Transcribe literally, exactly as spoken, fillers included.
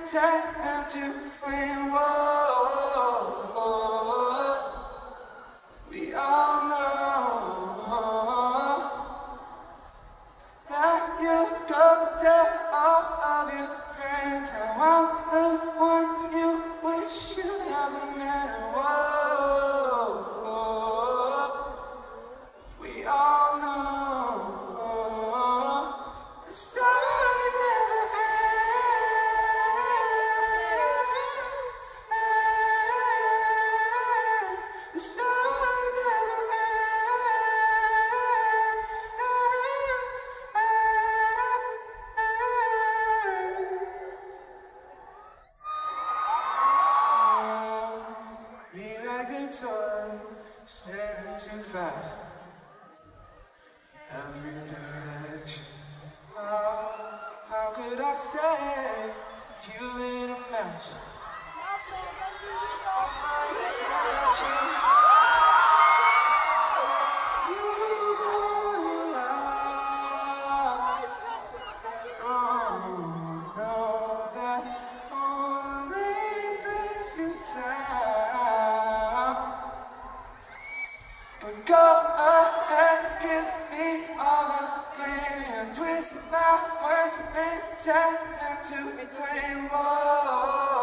set them to flame. Whoa, we all know that you go tell all of your friends how I'm the one you wish you never met. Whoa, we all know the story never ends. The story never ends. Me like a toy, spinning too fast. Every direction. Oh, how could I stay? You lit a match. All my intentions. You pull out. Oh, know that only brings you down. But go ahead, give me all the blame. Twist my words and set them to flame. Whoa.